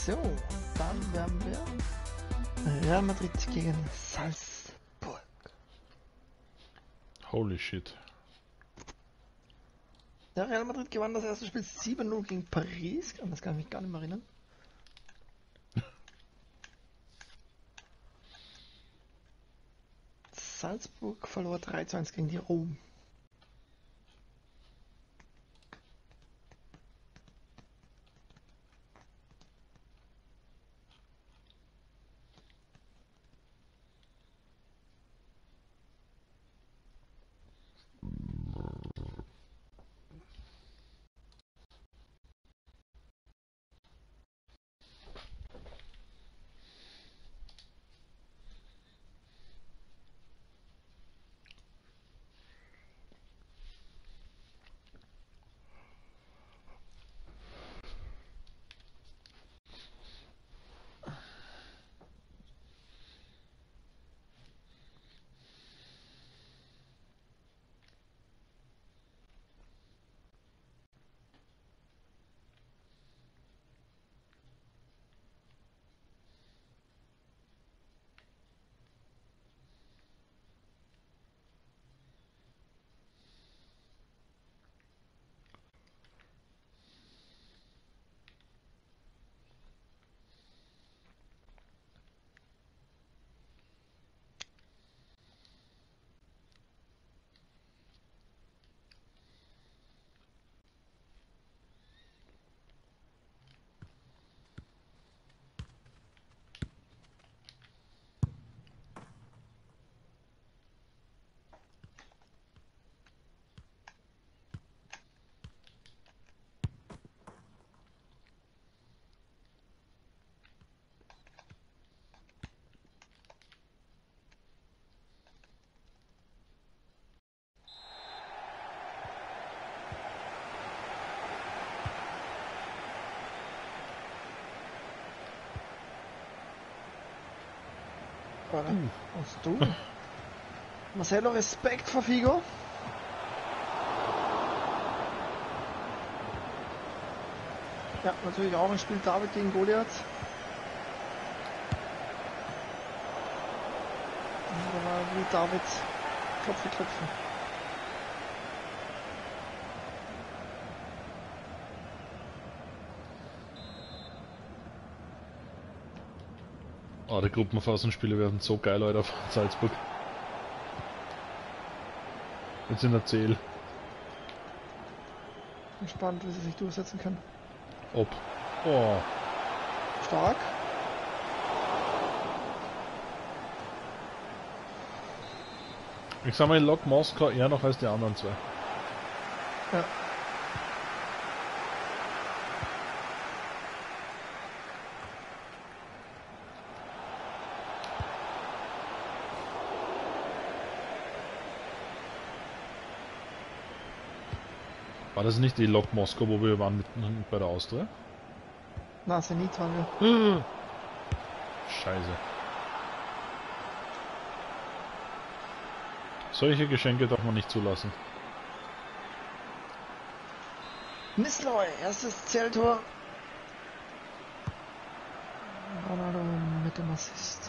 So, dann werden wir Real Madrid gegen Salzburg. Holy shit. Der Real Madrid gewann das erste Spiel 7-0 gegen Paris. An das kann ich mich gar nicht mehr erinnern. Salzburg verlor 3-1 gegen die Rom. Was du? Marcelo, Respekt vor Figo. Ja, natürlich auch ein Spiel David gegen Goliath. Da war wie David Klopfe klopfen. Oh, die Gruppenphasenspiele werden so geil, Leute, von Salzburg. Jetzt in der CL. Bin gespannt, wie sie sich durchsetzen können. Ob. Oh. Stark. Ich sag mal, ich lock Moskau eher noch als die anderen zwei. Ja. War das nicht die Lok Moskau, wo wir waren mit bei der Austria? Na, Zenit waren wir. Scheiße. Solche Geschenke darf man nicht zulassen. Nisloy, erstes Zähltor. Ronaldo mit dem Assist.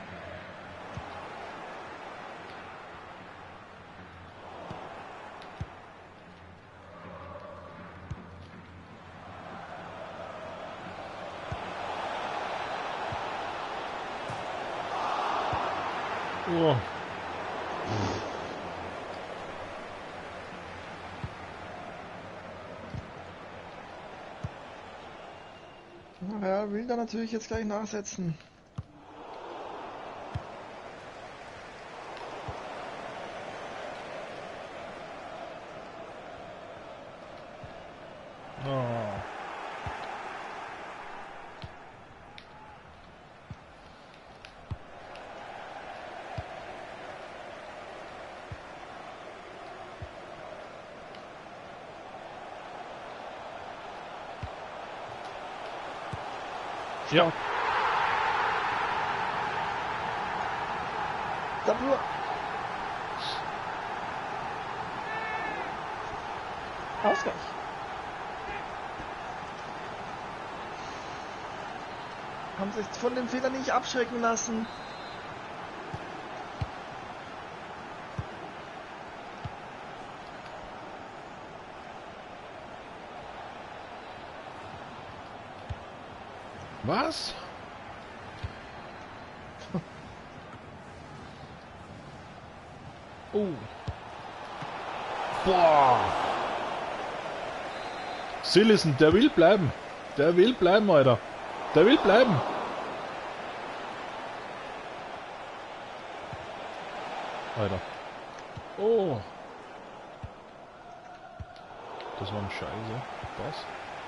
Oh. Ja, will da natürlich jetzt gleich nachsetzen. Oh. Ja. Dabur. Ausgleich. Haben sich von dem Fehler nicht abschrecken lassen. Was? Oh. Boah. Sillissen, der will bleiben. Der will bleiben, Alter. Der will bleiben. Alter. Oh. Das war ein Scheiße. Was?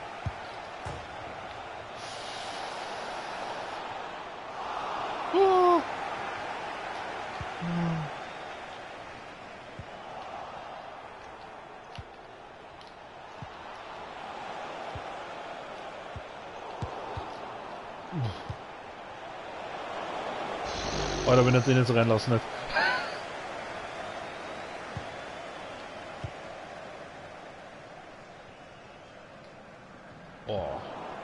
Oh. Alter, wenn er den jetzt reinlassen hat. Oh.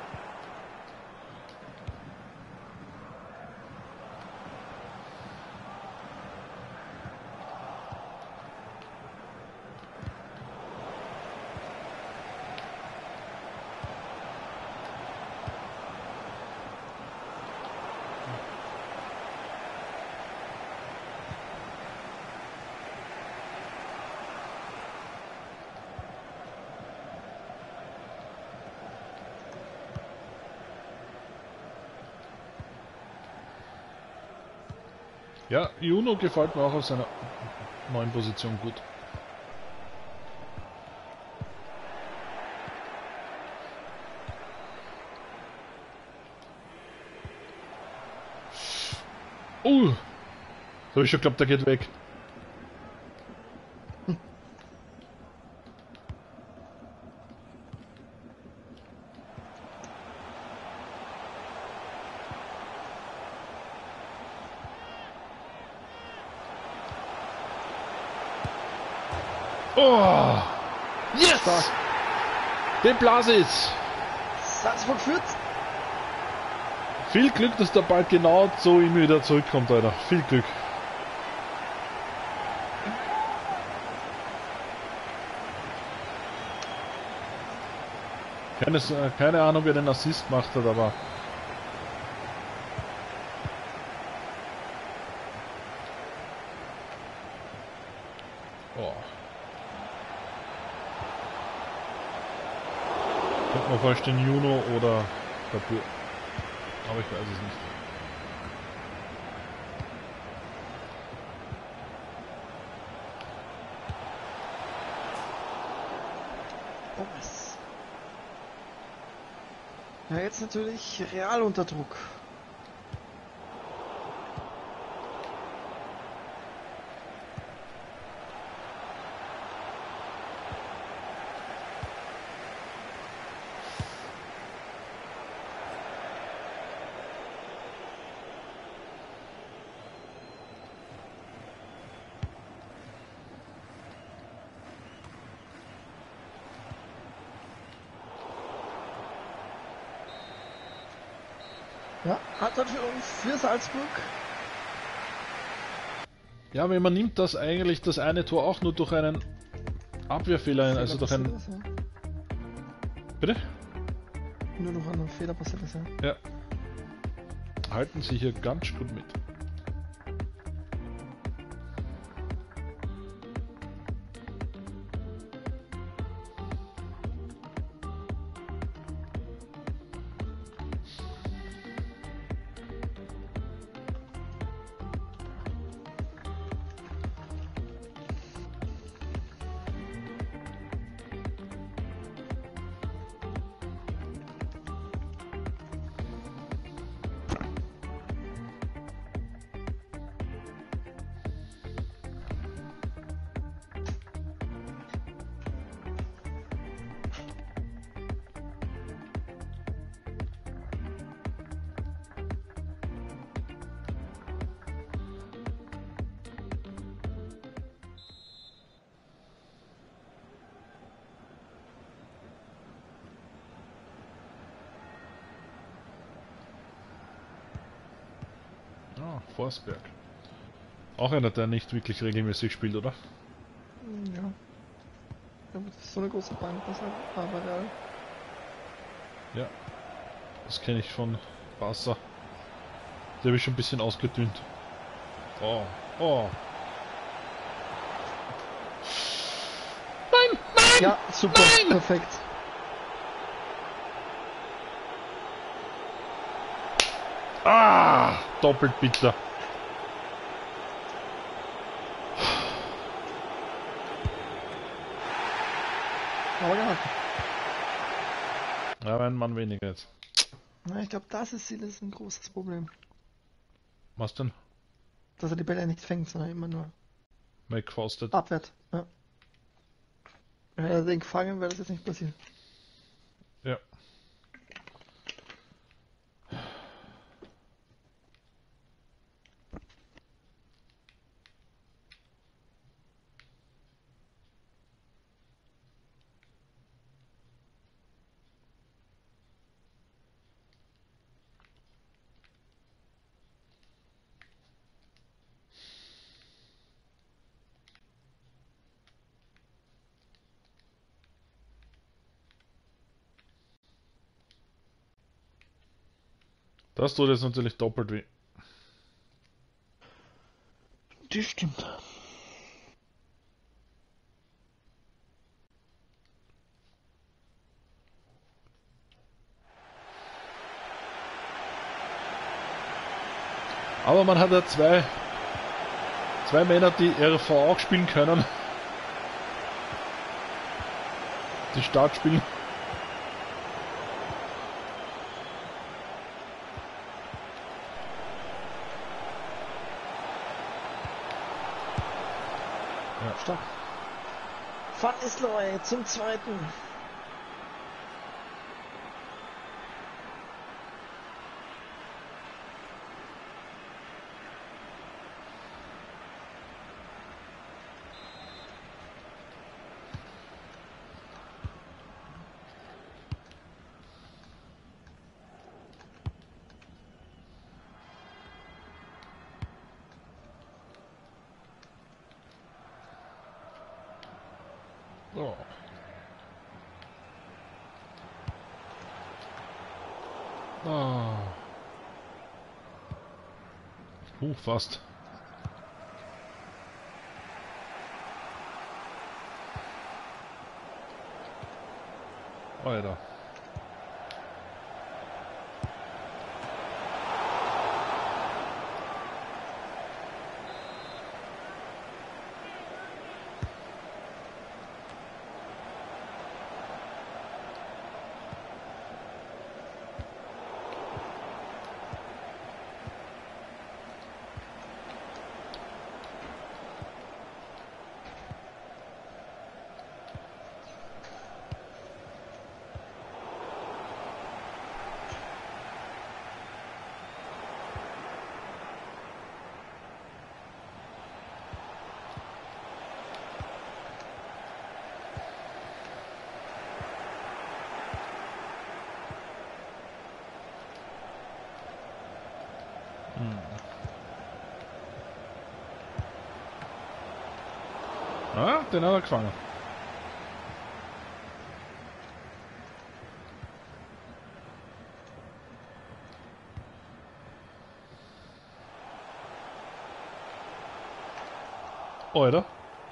Ja, Juno gefällt mir auch auf seiner neuen Position gut. So hab ich schon geglaubt, der geht weg. Oh! Yes! Den Blasis! Salzburg führt. Viel Glück, dass der Ball genau so ihm wieder zurückkommt, Alter. Viel Glück. Keine Ahnung, wer den Assist gemacht hat, aber... Oh. Könnte man vorstellen, Juno oder Kapur. Aber ich weiß es nicht. Gomez. Ja, jetzt natürlich Real unter Druck. Ja, Halbzeitführung für Salzburg. Ja, wenn man nimmt das eigentlich das eine Tor auch nur durch einen Abwehrfehler, also durch einen... Das, ja. Bitte? Nur noch einen Fehler passiert ist, ja. Ja. Halten sie hier ganz gut mit. Ah, Forsberg. Auch einer, der nicht wirklich regelmäßig spielt, oder? Ja. Aber das ist so eine große Bank, deshalb aber Real. Ja. Das kenne ich von Barca. Der habe ich schon ein bisschen ausgedünnt. Oh, oh. Nein, nein! Ja, super, Nein! perfekt. Ah, doppelt bitter. Aber gehalten. Ja, ein Mann weniger jetzt. Na, ich glaube, das ist Silas ein großes Problem. Was denn? Dass er die Bälle nicht fängt, sondern immer nur McFausted. abwärts. Ja. Wenn er den gefangen, wäre das jetzt nicht passiert. Ja. Das tut jetzt natürlich doppelt weh. Das stimmt. Aber man hat ja zwei Männer, die RV auch spielen können. Die Start spielen. Ja. Stark. Van Nistelrooy zum zweiten. Oh. Ah. Fast. Alter. Ah, den hat er gefangen. Alter.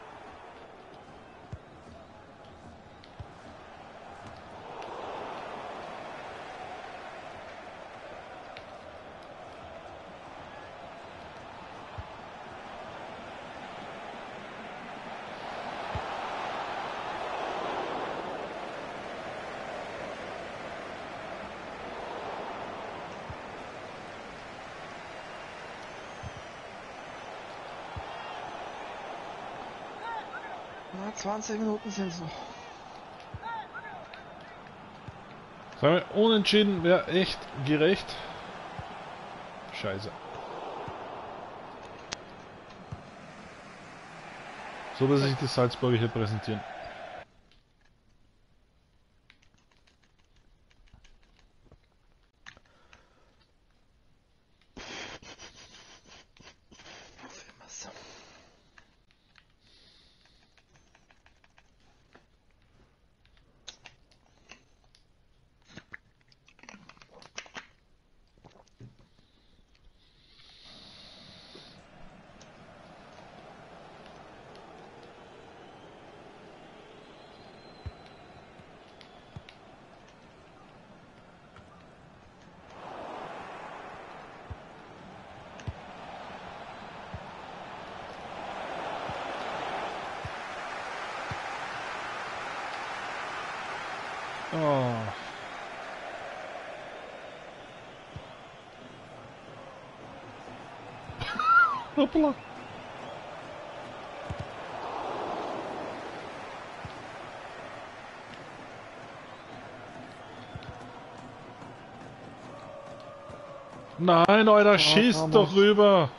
Na, 20 Minuten sind es noch. Sagen wir, unentschieden wäre echt gerecht. Scheiße. So dass sich die Salzburger hier präsentieren. Oh. Hoppla. Nein, Alter, schießt Ramos. doch rüber.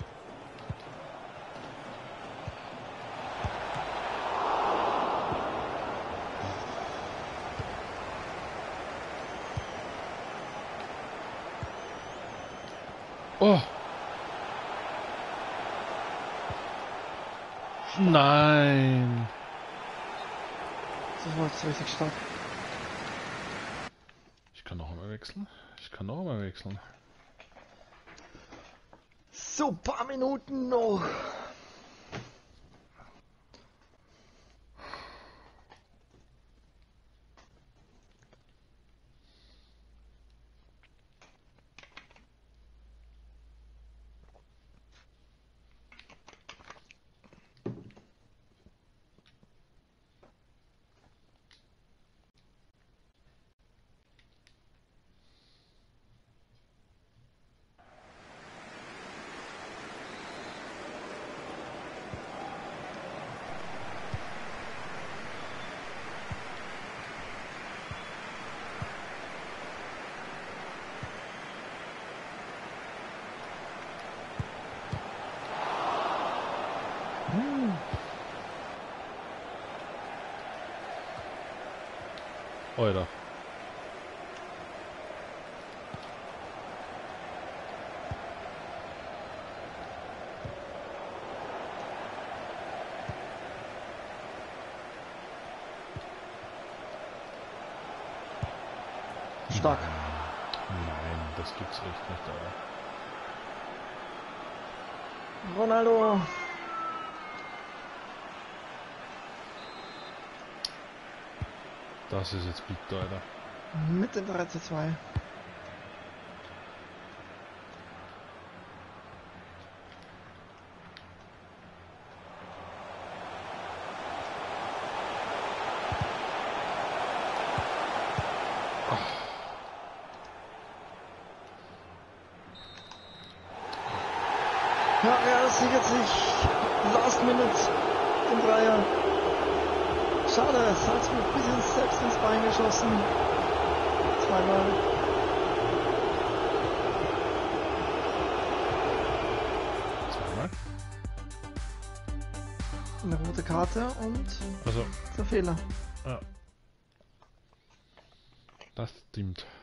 Oh. Nein. Das war jetzt richtig stark. Ich kann noch einmal wechseln. Ich kann noch einmal wechseln. So, paar Minuten noch. Alter. Stark. Nein, das gibt's echt nicht, Alter. Ronaldo. Das ist jetzt bitter, Alter. Mit dem 3:2. Ja, Real sichert sich Last Minute den Dreier. Schade, Salzburg bis ins selbst ins Bein geschossen. Zweimal. Zweimal? Eine rote Karte und Also, der Fehler. ja. Das stimmt.